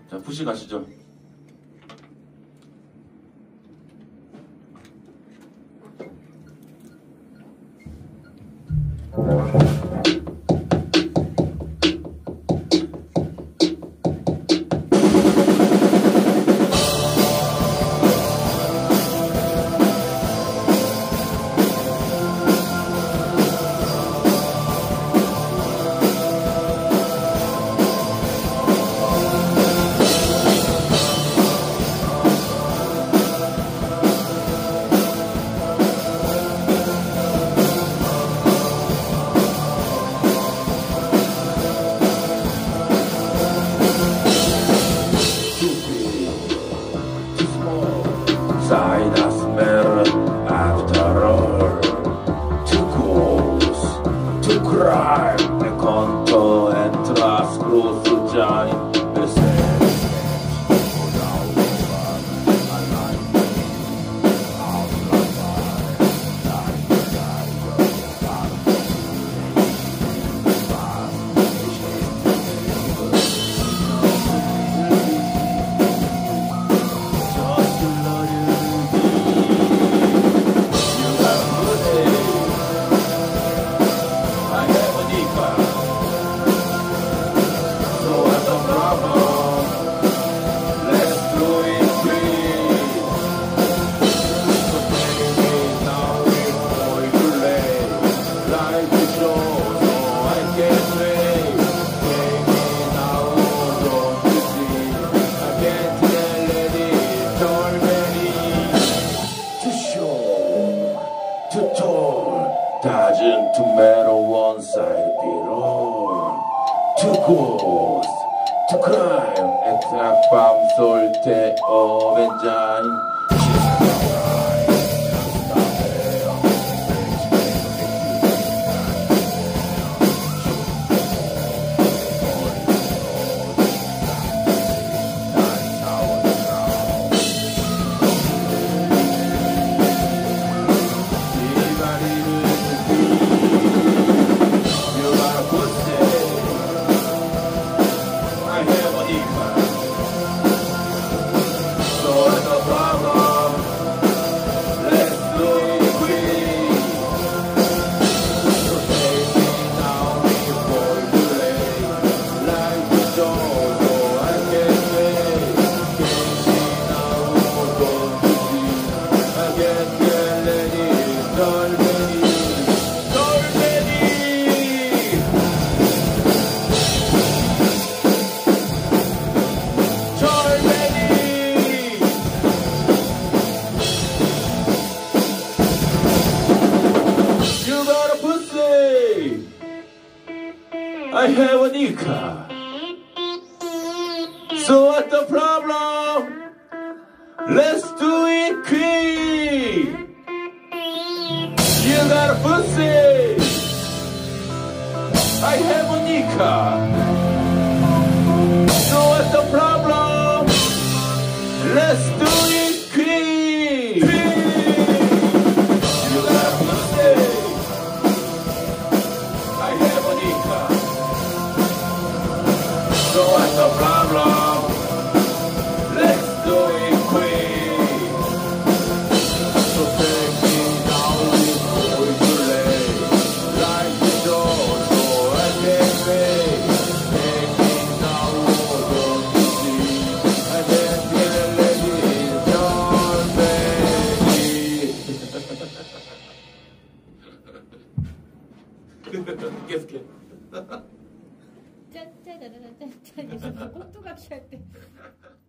자, 푸시 가시죠. Side doesn't matter after all. Too close to cry. The conto and trust close to giant. Doesn't matter one side it all. Too close to crime. Exact 밤 쏠 때 어벤자인. I have a new car. So what's the problem? Let's do it quick. You got a pussy. I have a new car. So what's the problem? Let's do it quick. You got a pussy. I have a new car. So what's the problem? Let's do it quick. So take me down before it's too late. Like the door, so I can wait. Take me down, don't you see? I can't get a lady, don't baby. Guess again. 짠짜자자잔짠. 예전에 꼭두각시 할 때.